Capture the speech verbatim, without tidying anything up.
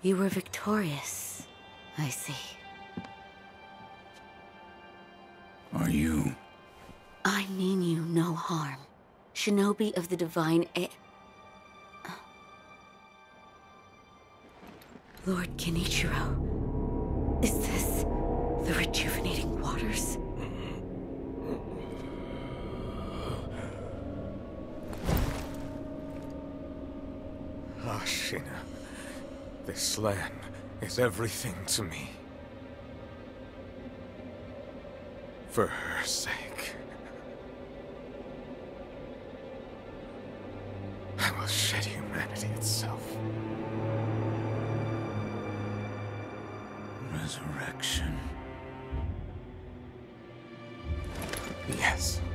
You were victorious, I see. Are you? I mean you no harm. Shinobi of the Divine A- Lord Kenichiro, is this the rejuvenating waters? Ashina, this land is everything to me. For her sake, I will shed humanity itself. Resurrection. Yes.